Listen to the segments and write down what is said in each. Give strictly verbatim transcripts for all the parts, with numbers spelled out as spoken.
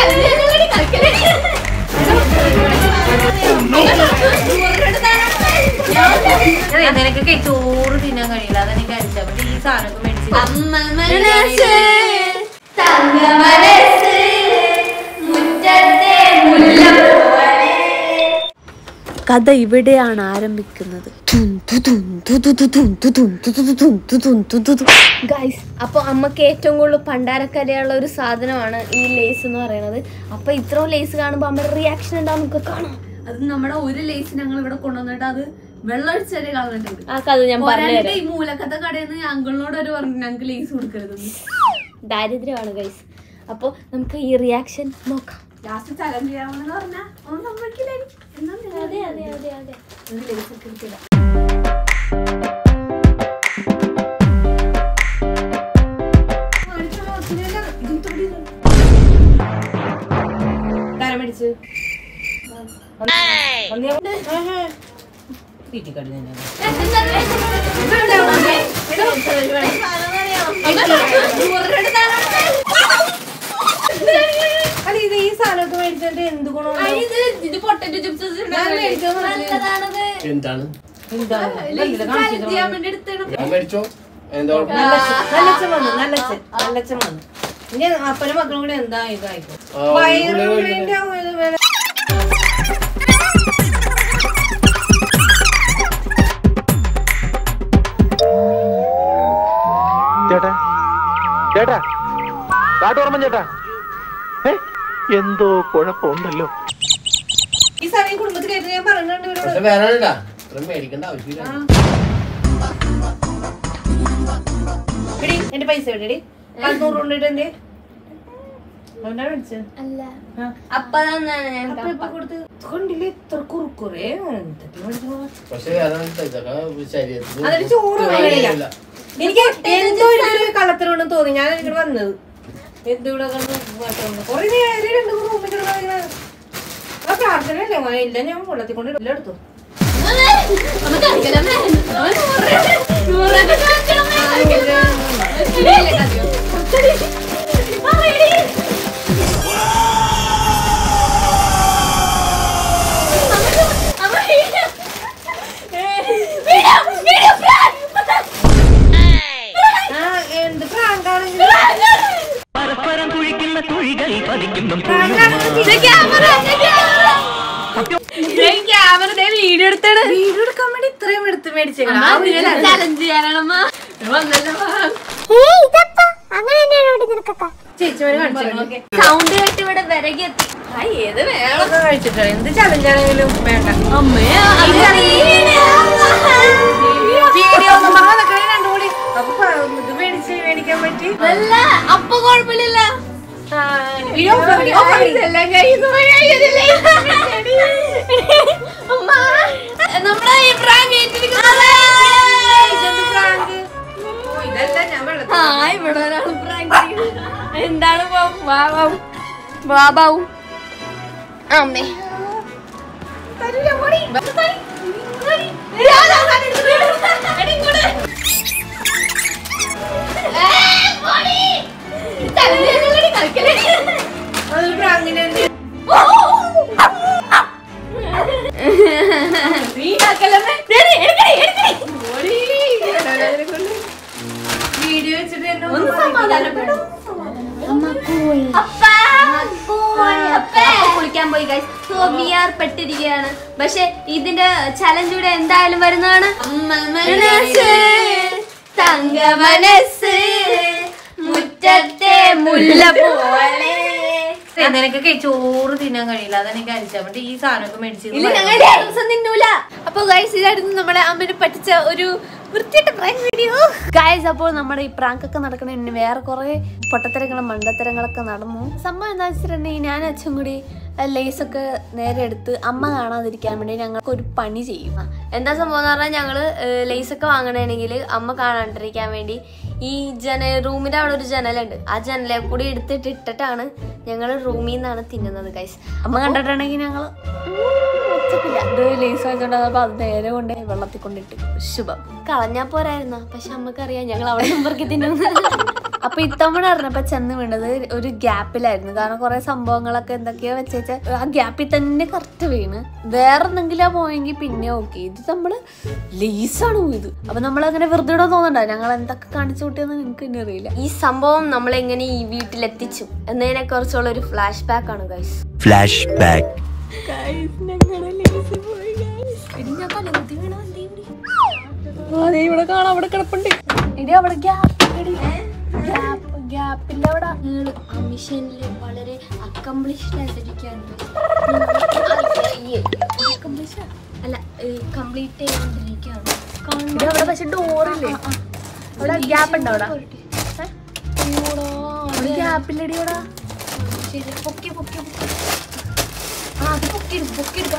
നിനക്കൊക്കെ ചോറ് തിന്നാൻ കഴിയില്ല, അതെനിക്ക് അരിച്ചാൽ മതി. ഈ സാധനമൊക്കെ മേടിച്ചു കഥ ഇവിടെയാണ് ആരംഭിക്കുന്നത്. ഗൈസ്, അപ്പോൾ അമ്മക്ക് ഏറ്റവും കൂടുതൽ പണ്ടാരക്കരയുള്ള ഒരു സാധനമാണ് ഈ ലേസ് എന്ന് പറയുന്നത്. അപ്പൊ ഇത്രയും ലേസ് കാണുമ്പോൾ അമ്മയുടെ റിയാക്ഷൻ എന്താ നമുക്ക് കാണാം. അത് നമ്മുടെ ഒരു ലേസ് ഞങ്ങൾ ഇവിടെ കൊണ്ടുവന്നിട്ട് അത് വെള്ളം ഒഴിച്ചൊരു കളഞ്ഞിട്ടുണ്ട്. ആ കഥ ഞാൻ പറഞ്ഞു. ഈ മൂലക്കത്തെ കടയിൽ നിന്ന് അങ്കിളിനോട് ഒരു പറഞ്ഞു ഞങ്ങൾക്ക് ലേസ് കൊടുക്കരുത്. ദാരിദ്ര്യമാണ് ഗൈസ്. അപ്പൊ നമുക്ക് ഈ റിയാക്ഷൻ നോക്കാം. ലാസ്റ്റ് ചലഞ്ച് ചെയ്യാമെന്ന് പറഞ്ഞാ ഒന്നും സംഭവിക്കില്ല. അതെ അതെ അതെ അതെ ലേസ് ഒക്കെ എടുത്തില്ല. മേടിച്ച് ഇത് ഈ സാധനമൊക്കെ മേടിച്ചിട്ട് എന്ത് ഗുണം? പൊട്ടറ്റോ ചിപ്സ് എന്താണ് അപ്പനും മക്കളും കൂടെ എന്താ ഇതായിക്കോ. ചേട്ടാ ചേട്ടാ കാട്ടോർമ്മ ചേട്ടാ, എന്തോ കുഴപ്പമുണ്ടല്ലോ. ഈ സമയം കുടുംബത്തിലേക്ക് ഞാൻ പറഞ്ഞിട്ടുണ്ട് മേടിക്കേണ്ട ആവശ്യമില്ല. എന്റെ പൈസ എവിടെടി? പതിനൂറ് കൊണ്ടിട്ട് എന്റെ കൊണ്ടില്ലേ ഇത്ര കുറുക്കുറേ. അതിന് ചോറ് വേണില്ല. എനിക്ക് എന്തോ ഒരു കള്ളത്തരമുണ്ടെന്ന് തോന്നി. ഞാൻ ഇങ്ങോട്ട് വന്നത് എന്തുകൂടെ കൊറേ നേരം രണ്ടു റൂമിൽ ആ പ്രാർത്ഥനയല്ലേ ഇല്ല. ഞാൻ വെള്ളത്തിൽ കൊണ്ട് എല്ലാം എടുത്തു. എന്ത് പ്രാങ്കാണെങ്കിലും പരസ്പരം കുഴിക്കുന്ന കുഴികൾ പതിക്കുമ്പം ക്യാമറ വീഡിയോ എടുത്താണ്. വീഡിയോ എടുക്കാൻ വേണ്ടി ഇത്രയും എടുത്ത് മേടിച്ചേക്കണം. ചലഞ്ച് ചെയ്യാനാണമ്മ ചേച്ചിമാര് കാണിച്ചു. സൗണ്ട് കേട്ട് ഇവിടെ വിറകി എത്തി. ഏത് വേളൊക്കെ കഴിച്ചിട്ടാണ്. എന്ത് ചലഞ്ചാണെങ്കിലും വേണ്ട. അമ്മേ വീഡിയോ ഒന്നും പറഞ്ഞ രണ്ടു കൂടി അപ്പൊ ഇത് മേടിച്ച് മേടിക്കാൻ പറ്റി. അല്ല അപ്പൊ കുഴപ്പമില്ല. നമ്മുടെ ഈ പ്രാങ്ക് ഇവിടെ ഒരാൾ പ്രാങ്ക് എന്താണ് ബാബാവും അമ്മേ അതൊരു പ്രാങ്കിനെ വീഡിയോ വെച്ചിട്ട് കുളിക്കാൻ പോയി ഗൈസ്. സോ വി ആർ പെട്ടിരിക്കുകയാണ്. പക്ഷെ ഇതിന്റെ ചലഞ്ച് ഇവിടെ എന്തായാലും വരുന്നതാണ്. തങ്ക മനസ്സ് മുറ്റത്തെ മുല്ല പോലെ. നിനക്കൊക്കെ ചോറ് തിന്നാൻ കഴിയില്ല, അതെനിക്ക് അരിച്ചാൽ മതി. ഈ സാധനമൊക്കെ മേടിച്ചു തിന്നൂല. അപ്പൊ ഗൈസ് ഇതായിരുന്നു നമ്മുടെ അമ്മനെ പറ്റിച്ച ഒരു വൃത്തിയായിട്ട് പ്രാങ്ക് വീഡിയോ ഗൈസ്. അപ്പോൾ നമ്മുടെ ഈ പ്രാങ്ക് ഒക്കെ നടക്കണ വേറെ കുറെ പൊട്ടത്തരങ്ങളും മണ്ടത്തരങ്ങളൊക്കെ നടന്നു. സംഭവം എന്താ വെച്ചിട്ടുണ്ടെങ്കിൽ ഞാൻ അച്ഛൻ കൂടി ലേസൊക്കെ നേരെ എടുത്ത് അമ്മ കാണാതിരിക്കാൻ വേണ്ടി ഞങ്ങൾക്ക് ഒരു പണി ചെയ്യും. എന്താ സംഭവം എന്ന് പറഞ്ഞാൽ ഞങ്ങള് ലേസൊക്കെ വാങ്ങണമെങ്കിൽ അമ്മ കാണാണ്ടിരിക്കാൻ വേണ്ടി ഈ ജന റൂമിന്റെ അവിടെ ഒരു ജനലുണ്ട്. ആ ജനലെ കൂടി എടുത്തിട്ട് ഇട്ടിട്ടാണ് ഞങ്ങൾ റൂമിൽ നിന്നാണ് തിന്നുന്നത് ഗൈസ്. അമ്മ കണ്ടിട്ടുണ്ടെങ്കിൽ ഞങ്ങള് ഇത് ലേസ് വാങ്ങിച്ചോണ്ടപ്പോ അത് നേരെ കൊണ്ട് വെള്ളത്തിൽ കൊണ്ടിട്ട് ശുഭം കളഞ്ഞാ പോരായിരുന്ന. പക്ഷെ അമ്മക്കറിയാം ഞങ്ങൾ അവിടെ നമ്പർക്ക് തിന്നുന്നത്. അപ്പൊ ഇത്തവണ അറിഞ്ഞപ്പോ ചെന്ന് വീണത് ഒരു ഗ്യാപ്പിലായിരുന്നു. കാരണം കുറെ സംഭവങ്ങളൊക്കെ എന്തൊക്കെയോ വെച്ച ആ ഗ്യാപ്പിൽ തന്നെ കറക്റ്റ് വീണ്. വേറെ എന്തെങ്കിലും പോയെങ്കിൽ പിന്നെ ഓക്കെ. ഇത് നമ്മള് ലേസാണ് പോയത്. അപ്പൊ നമ്മളങ്ങനെ വെറുതെ ഇടാൻ തോന്നണ്ട. ഞങ്ങൾ എന്തൊക്കെ കാണിച്ചു കൂട്ടിയെന്ന് എനിക്ക് തന്നെ അറിയില്ല. ഈ സംഭവം നമ്മളെങ്ങനെ ഈ വീട്ടിലെത്തിച്ചു എന്നതിനെ കുറിച്ചുള്ള ഒരു ഫ്ലാഷ് ബാക്ക് ആണ് ഗൈസ്. Flashback. ഇവിടെ കാണാം, അവിടെ കിടപ്പുണ്ട്. ഇടി അവിടെ ഗ്യാപ്പില്ല. അവിടെ ആ മിഷനില് വളരെ അക്കംപ്ലിഷ്ഡ് ആയിട്ടിരിക്കുകയാണ്. അല്ല കംപ്ലീറ്റ് ചെയ്തോണ്ടിരിക്കുകയാണ്. അവിടെ പക്ഷെ ഡോറില്ലേ, അവിടെ ഗ്യാപ്പ് ഉണ്ടോ? അവിടെ ഗ്യാപ്പില്ലടി. അവിടെ ശരി പൊക്കി പൊക്കി പൊക്കി ആ അത് പൊക്കി പൊക്കി എടുക്കാം.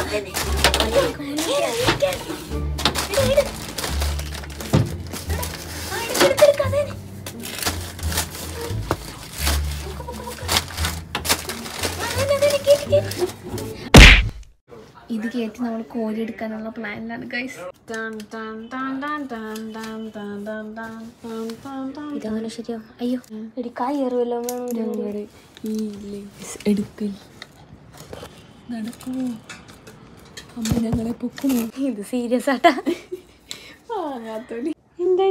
ഇത് കേട്ടി നമ്മൾ കോരി എടുക്കാനുള്ള പ്ലാനിലാണ് ഗൈസ്. ഇതങ്ങനെ ശരിയാവും. അയ്യോ ഒരു കയറുമല്ലോ എടുക്കൽ നടക്കുമോ? അമ്മ ഞങ്ങളെ പൊക്കുമോ? ഇത് സീരിയസ് ആട്ടാ. എന്താ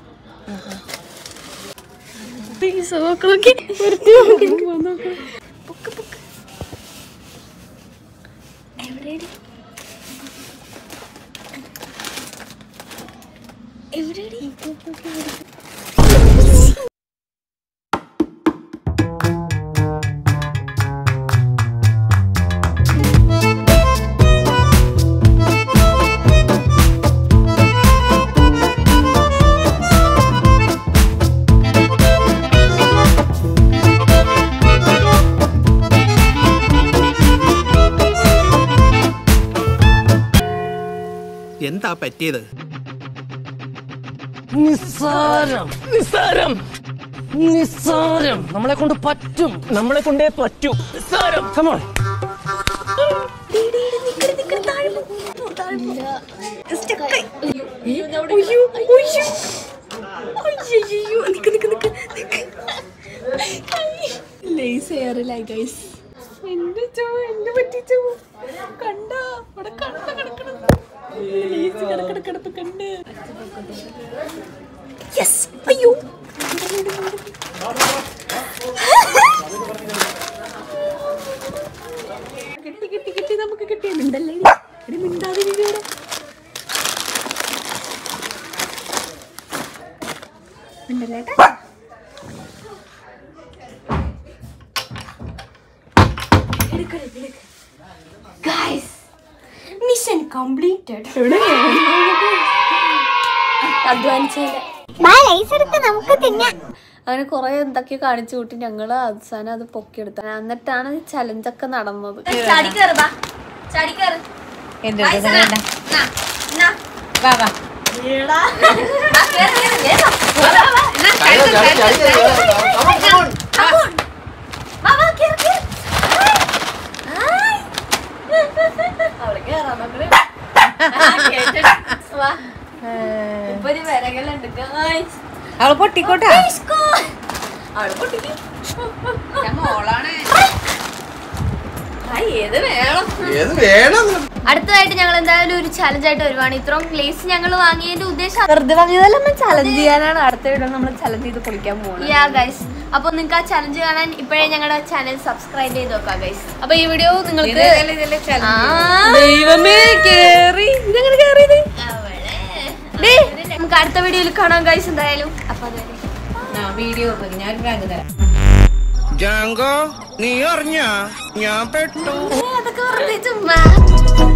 എന്താ പറ്റിയത്? നിസ്സാരം നിസ്സാരം നിസ്സാരം. നമ്മളെ കൊണ്ട് പറ്റും, നമ്മളെ കൊണ്ടേ പറ്റൂ. നിസ്സാരം. കമോൺ. കണ്ടോ അവിടെ കണ്ട കിടക്കണം. കിടക്കിടപ്പ് കണ്ട് അയ്യോ കിട്ടി കിട്ടി കിട്ടി നമുക്ക് കിട്ടിയ മിണ്ടല്ലേ മിണ്ടാതിരിക്കൂടെ. മിണ്ടല്ലേട്ടാ. Guys mission completed. അങ്ങനെ കുറെ എന്തൊക്കെ കാണിച്ചു കൂട്ടി ഞങ്ങള് അവസാനം അത് പൊക്കിയെടുത്ത. എന്നിട്ടാണ് ചലഞ്ചൊക്കെ നടന്നത്. അവള് പൊട്ടിക്കോട്ടെ. അവള് പൊട്ടിക്ക്. മോളാണ്. ഏത് വേണം ഏത് വേണം. അടുത്തതായിട്ട് ഞങ്ങൾ എന്തായാലും ഒരു ചലഞ്ച് ആയിട്ട് വരുവാണ്. ഇത്രയും ലേസ് ഞങ്ങൾ വാങ്ങിയതിന്റെ ഉദ്ദേശം വെറുതെ വാങ്ങിയതല്ല, ചലഞ്ച് ചെയ്യാനാണ്. അടുത്ത വീഡിയോ നമ്മൾ ചലഞ്ച് ചെയ്ത് പൊളിക്കാൻ പോകുന്നത്. Yeah guys. അപ്പൊ നിങ്ങൾക്ക് ആ ചലഞ്ച് കാണാൻ ഇപ്പോഴേ ഞങ്ങളുടെ ചാനൽ സബ്സ്ക്രൈബ് ചെയ്ത് നോക്കാം ഗൈസ്. അപ്പൊ ഈ വീഡിയോ നിങ്ങൾക്ക് ദൈവമേ കേറി ഇതെങ്ങനെ കേറിയത്? നമുക്ക് അടുത്ത വീഡിയോയിൽ കാണാം ഗൈസ് എന്തായാലും. അപ്പൊ വീഡിയോ ഞാൻ ബാങ്ക് തരാം. ജാങ്കോ നീ അറിഞ്ഞ ഞാൻ പെട്ടു. അതൊക്കെ വെറുതെ ചുമ്മാ.